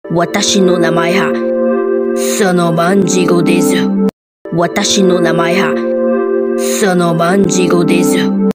私の名前は、その万事語です。私の名前は、その万事語です。